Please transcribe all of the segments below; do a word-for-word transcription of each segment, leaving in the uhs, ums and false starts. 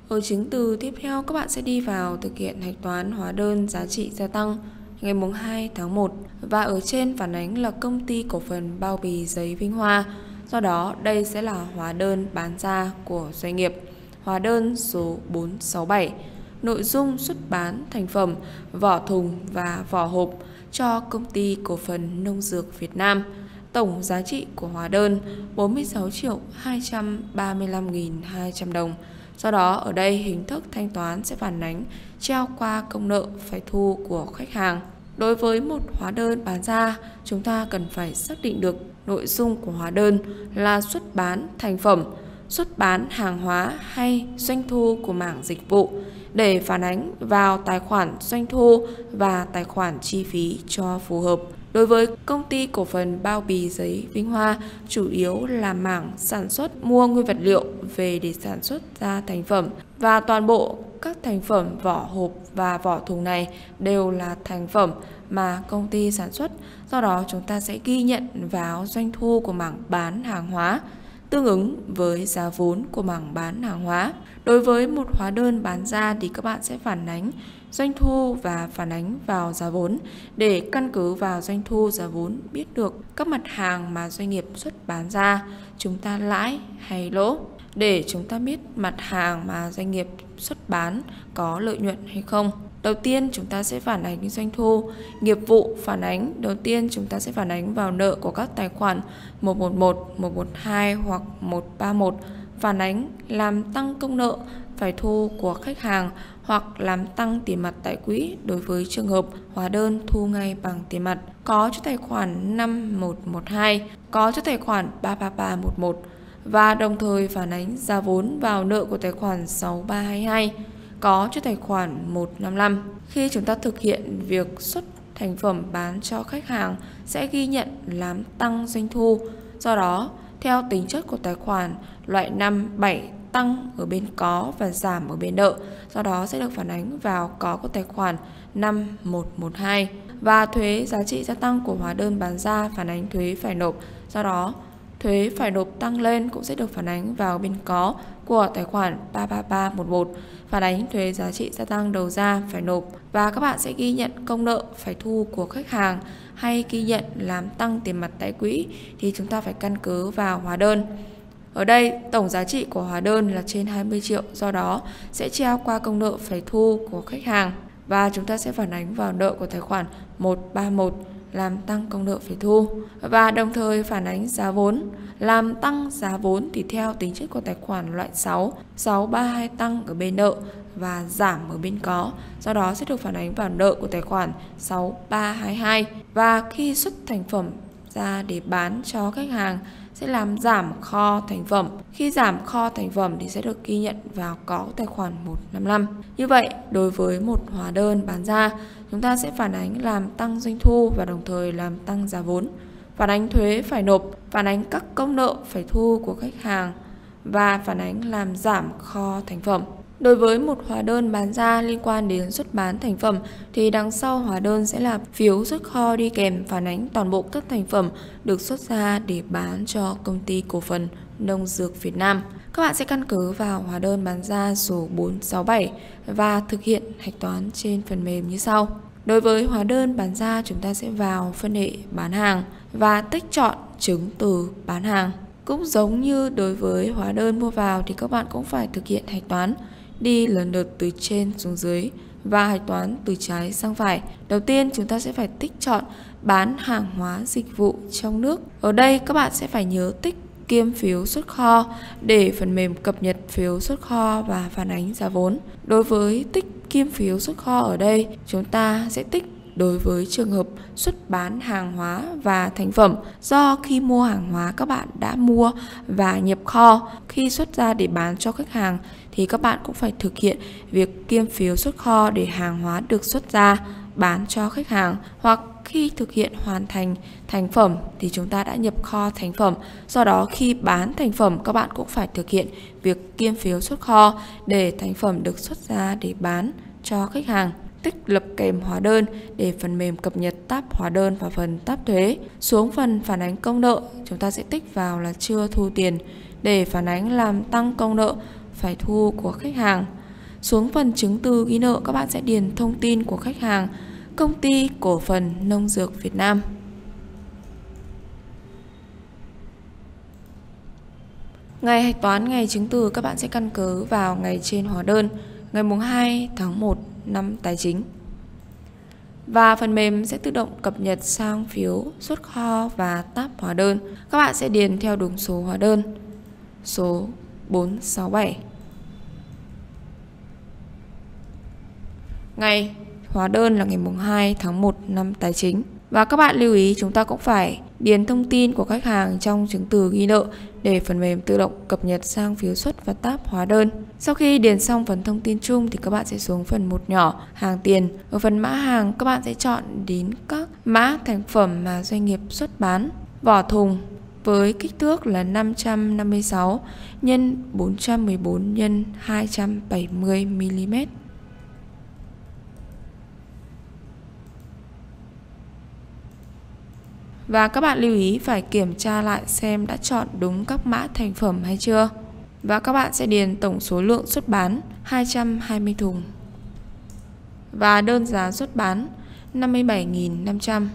Ở chứng từ tiếp theo, các bạn sẽ đi vào thực hiện hạch toán hóa đơn giá trị gia tăng ngày mùng hai tháng một, và ở trên phản ánh là công ty cổ phần bao bì giấy Vinh Hoa. Do đó, đây sẽ là hóa đơn bán ra của doanh nghiệp. Hóa đơn số bốn sáu bảy. Nội dung xuất bán thành phẩm vỏ thùng và vỏ hộp cho công ty cổ phần nông dược Việt Nam. Tổng giá trị của hóa đơn bốn mươi sáu triệu hai trăm ba mươi lăm nghìn hai trăm đồng. Do đó, ở đây hình thức thanh toán sẽ phản ánh treo qua công nợ phải thu của khách hàng. Đối với một hóa đơn bán ra, chúng ta cần phải xác định được nội dung của hóa đơn là xuất bán thành phẩm, xuất bán hàng hóa hay doanh thu của mảng dịch vụ để phản ánh vào tài khoản doanh thu và tài khoản chi phí cho phù hợp. Đối với công ty cổ phần bao bì giấy Vinh Hoa, chủ yếu là mảng sản xuất mua nguyên vật liệu về để sản xuất ra thành phẩm, và toàn bộ các thành phẩm vỏ hộp và vỏ thùng này đều là thành phẩm mà công ty sản xuất. Do đó, chúng ta sẽ ghi nhận vào doanh thu của mảng bán hàng hóa tương ứng với giá vốn của mảng bán hàng hóa. Đối với một hóa đơn bán ra thì các bạn sẽ phản ánh doanh thu và phản ánh vào giá vốn để căn cứ vào doanh thu giá vốn biết được các mặt hàng mà doanh nghiệp xuất bán ra chúng ta lãi hay lỗ, để chúng ta biết mặt hàng mà doanh nghiệp xuất bán có lợi nhuận hay không. Đầu tiên chúng ta sẽ phản ánh doanh thu. Nghiệp vụ phản ánh, đầu tiên chúng ta sẽ phản ánh vào nợ của các tài khoản một một một, một một hai hoặc một ba một, phản ánh làm tăng công nợ phải thu của khách hàng hoặc làm tăng tiền mặt tại quỹ đối với trường hợp hóa đơn thu ngay bằng tiền mặt, có cho tài khoản năm một một hai, có cho tài khoản ba ba ba một một, và đồng thời phản ánh giá vốn vào nợ của tài khoản sáu ba hai hai, có cho tài khoản một năm năm. Khi chúng ta thực hiện việc xuất thành phẩm bán cho khách hàng sẽ ghi nhận làm tăng doanh thu. Do đó, theo tính chất của tài khoản, loại năm, bảy tăng ở bên có và giảm ở bên nợ. Do đó sẽ được phản ánh vào có của tài khoản năm một một hai. Và thuế giá trị gia tăng của hóa đơn bán ra phản ánh thuế phải nộp. Do đó, thuế phải nộp tăng lên cũng sẽ được phản ánh vào bên có của tài khoản ba ba ba một một, phản ánh thuế giá trị gia tăng đầu ra phải nộp. Và các bạn sẽ ghi nhận công nợ phải thu của khách hàng hay ghi nhận làm tăng tiền mặt tại quỹ thì chúng ta phải căn cứ vào hóa đơn. Ở đây tổng giá trị của hóa đơn là trên hai mươi triệu, do đó sẽ treo qua công nợ phải thu của khách hàng và chúng ta sẽ phản ánh vào nợ của tài khoản một ba một làm tăng công nợ phải thu, và đồng thời phản ánh giá vốn. Làm tăng giá vốn thì theo tính chất của tài khoản loại sáu, sáu ba hai tăng ở bên nợ và giảm ở bên có, do đó sẽ được phản ánh vào nợ của tài khoản sáu ba hai hai. Và khi xuất thành phẩm ra để bán cho khách hàng sẽ làm giảm kho thành phẩm. Khi giảm kho thành phẩm thì sẽ được ghi nhận vào có tài khoản một năm năm. Như vậy, đối với một hóa đơn bán ra, chúng ta sẽ phản ánh làm tăng doanh thu và đồng thời làm tăng giá vốn, phản ánh thuế phải nộp, phản ánh các công nợ phải thu của khách hàng và phản ánh làm giảm kho thành phẩm. Đối với một hóa đơn bán ra liên quan đến xuất bán thành phẩm thì đằng sau hóa đơn sẽ là phiếu xuất kho đi kèm phản ánh toàn bộ các thành phẩm được xuất ra để bán cho công ty cổ phần nông dược Việt Nam. Các bạn sẽ căn cứ vào hóa đơn bán ra số bốn sáu bảy và thực hiện hạch toán trên phần mềm như sau. Đối với hóa đơn bán ra, chúng ta sẽ vào phân hệ bán hàng và tích chọn chứng từ bán hàng. Cũng giống như đối với hóa đơn mua vào thì các bạn cũng phải thực hiện hạch toán đi lần lượt từ trên xuống dưới và hạch toán từ trái sang phải. Đầu tiên chúng ta sẽ phải tích chọn bán hàng hóa dịch vụ trong nước. Ở đây các bạn sẽ phải nhớ tích kiêm phiếu xuất kho để phần mềm cập nhật phiếu xuất kho và phản ánh giá vốn. Đối với tích kiêm phiếu xuất kho ở đây, chúng ta sẽ tích đối với trường hợp xuất bán hàng hóa và thành phẩm, do khi mua hàng hóa các bạn đã mua và nhập kho, khi xuất ra để bán cho khách hàng thì các bạn cũng phải thực hiện việc kiêm phiếu xuất kho để hàng hóa được xuất ra bán cho khách hàng. Hoặc khi thực hiện hoàn thành thành phẩm thì chúng ta đã nhập kho thành phẩm, do đó khi bán thành phẩm các bạn cũng phải thực hiện việc kiêm phiếu xuất kho để thành phẩm được xuất ra để bán cho khách hàng. Tích lập kèm hóa đơn để phần mềm cập nhật tab hóa đơn và phần tab thuế. Xuống phần phản ánh công nợ, chúng ta sẽ tích vào là chưa thu tiền để phản ánh làm tăng công nợ phải thu của khách hàng. Xuống phần chứng từ ghi nợ, các bạn sẽ điền thông tin của khách hàng: Công ty Cổ phần Nông dược Việt Nam. Ngày hạch toán ngày chứng từ các bạn sẽ căn cứ vào ngày trên hóa đơn, ngày mùng hai tháng một năm tài chính. Và phần mềm sẽ tự động cập nhật sang phiếu xuất kho và tab hóa đơn. Các bạn sẽ điền theo đúng số hóa đơn, số bốn sáu bảy. Ngày hóa đơn là ngày mùng hai tháng một năm tài chính. Và các bạn lưu ý chúng ta cũng phải điền thông tin của khách hàng trong chứng từ ghi nợ để phần mềm tự động cập nhật sang phiếu xuất và tab hóa đơn. Sau khi điền xong phần thông tin chung thì các bạn sẽ xuống phần một nhỏ, hàng tiền. Ở phần mã hàng các bạn sẽ chọn đến các mã thành phẩm mà doanh nghiệp xuất bán. Vỏ thùng với kích thước là năm trăm năm mươi sáu nhân bốn trăm mười bốn nhân hai trăm bảy mươi mi li mét. Và các bạn lưu ý phải kiểm tra lại xem đã chọn đúng các mã thành phẩm hay chưa. Và các bạn sẽ điền tổng số lượng xuất bán hai trăm hai mươi thùng. Và đơn giá xuất bán năm mươi bảy nghìn năm trăm.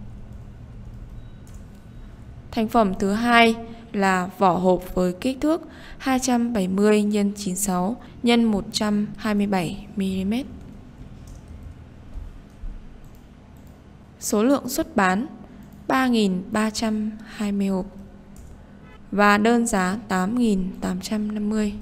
Thành phẩm thứ hai là vỏ hộp với kích thước hai trăm bảy mươi nhân chín mươi sáu nhân một trăm hai mươi bảy mi li mét. Số lượng xuất bán ba nghìn ba trăm hai mươi hộp. Và đơn giá tám nghìn tám trăm năm mươi.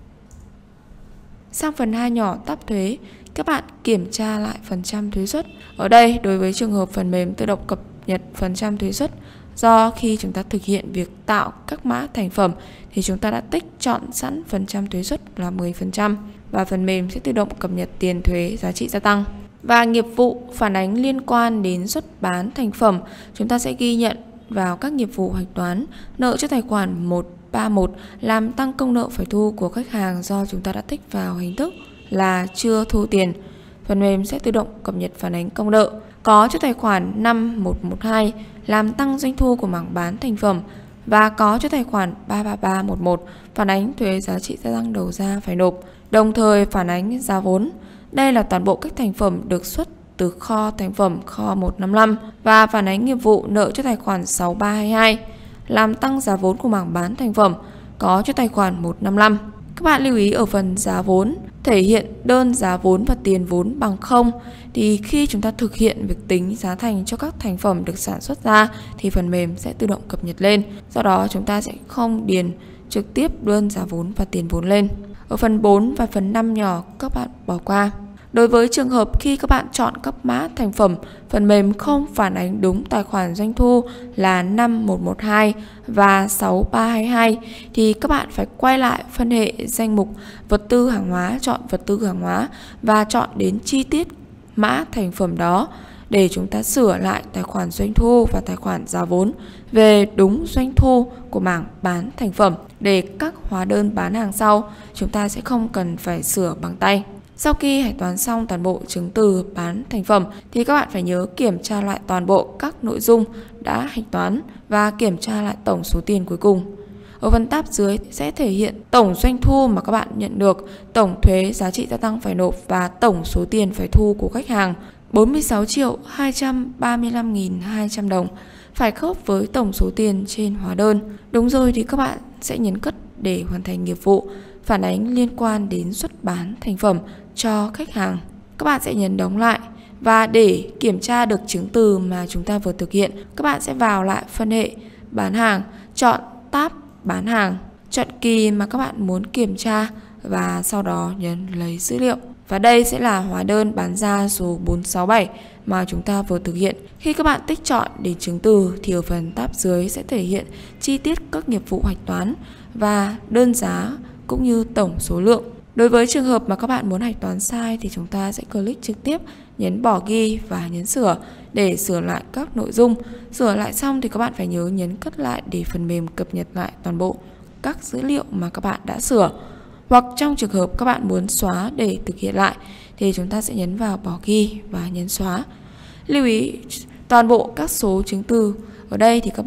Sang phần hai nhỏ tab thuế, các bạn kiểm tra lại phần trăm thuế suất. Ở đây đối với trường hợp phần mềm tự động cập nhật phần trăm thuế suất, do khi chúng ta thực hiện việc tạo các mã thành phẩm thì chúng ta đã tích chọn sẵn phần trăm thuế suất là mười phần trăm và phần mềm sẽ tự động cập nhật tiền thuế giá trị gia tăng. Và nghiệp vụ phản ánh liên quan đến xuất bán thành phẩm, chúng ta sẽ ghi nhận vào các nghiệp vụ hạch toán nợ cho tài khoản một ba một làm tăng công nợ phải thu của khách hàng do chúng ta đã tích vào hình thức là chưa thu tiền. Phần mềm sẽ tự động cập nhật phản ánh công nợ. Có cho tài khoản năm một một hai làm tăng doanh thu của mảng bán thành phẩm. Và có cho tài khoản ba ba ba một một phản ánh thuế giá trị gia tăng đầu ra phải nộp, đồng thời phản ánh giá vốn. Đây là toàn bộ các thành phẩm được xuất từ kho thành phẩm kho một năm năm. Và phản ánh nghiệp vụ nợ cho tài khoản sáu ba hai hai làm tăng giá vốn của mảng bán thành phẩm, có cho tài khoản một năm năm. Các bạn lưu ý ở phần giá vốn thể hiện đơn giá vốn và tiền vốn bằng không, thì khi chúng ta thực hiện việc tính giá thành cho các thành phẩm được sản xuất ra thì phần mềm sẽ tự động cập nhật lên. Do đó chúng ta sẽ không điền trực tiếp đơn giá vốn và tiền vốn lên. Ở phần bốn và phần năm nhỏ các bạn bỏ qua. Đối với trường hợp khi các bạn chọn các mã thành phẩm, phần mềm không phản ánh đúng tài khoản doanh thu là năm một một hai và sáu ba hai hai thì các bạn phải quay lại phân hệ danh mục vật tư hàng hóa, chọn vật tư hàng hóa và chọn đến chi tiết mã thành phẩm đó để chúng ta sửa lại tài khoản doanh thu và tài khoản giá vốn về đúng doanh thu của mảng bán thành phẩm, để các hóa đơn bán hàng sau chúng ta sẽ không cần phải sửa bằng tay. Sau khi hạch toán xong toàn bộ chứng từ bán thành phẩm thì các bạn phải nhớ kiểm tra lại toàn bộ các nội dung đã hạch toán và kiểm tra lại tổng số tiền cuối cùng. Ở phần tab dưới sẽ thể hiện tổng doanh thu mà các bạn nhận được, tổng thuế giá trị gia tăng phải nộp và tổng số tiền phải thu của khách hàng bốn mươi sáu triệu hai trăm ba mươi lăm nghìn hai trăm đồng, phải khớp với tổng số tiền trên hóa đơn. Đúng rồi thì các bạn sẽ nhấn cất để hoàn thành nghiệp vụ phản ánh liên quan đến xuất bán thành phẩm cho khách hàng. Các bạn sẽ nhấn đóng lại, và để kiểm tra được chứng từ mà chúng ta vừa thực hiện, các bạn sẽ vào lại phân hệ bán hàng, chọn tab bán hàng, chọn kỳ mà các bạn muốn kiểm tra và sau đó nhấn lấy dữ liệu. Và đây sẽ là hóa đơn bán ra số bốn sáu bảy mà chúng ta vừa thực hiện. Khi các bạn tích chọn đến chứng từ thì ở phần tab dưới sẽ thể hiện chi tiết các nghiệp vụ hạch toán và đơn giá cũng như tổng số lượng. Đối với trường hợp mà các bạn muốn hạch toán sai thì chúng ta sẽ click trực tiếp, nhấn bỏ ghi và nhấn sửa để sửa lại các nội dung. Sửa lại xong thì các bạn phải nhớ nhấn cất lại để phần mềm cập nhật lại toàn bộ các dữ liệu mà các bạn đã sửa. Hoặc trong trường hợp các bạn muốn xóa để thực hiện lại thì chúng ta sẽ nhấn vào bỏ ghi và nhấn xóa. Lưu ý toàn bộ các số chứng từ ở đây thì các bạn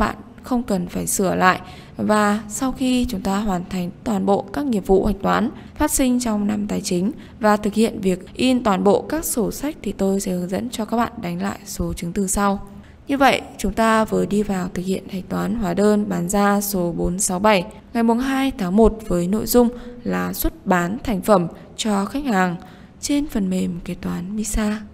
không cần phải sửa lại. Và sau khi chúng ta hoàn thành toàn bộ các nghiệp vụ hạch toán phát sinh trong năm tài chính và thực hiện việc in toàn bộ các sổ sách thì tôi sẽ hướng dẫn cho các bạn đánh lại số chứng từ sau. Như vậy, chúng ta vừa đi vào thực hiện hạch toán hóa đơn bán ra số bốn sáu bảy ngày hai tháng một với nội dung là xuất bán thành phẩm cho khách hàng trên phần mềm kế toán MISA.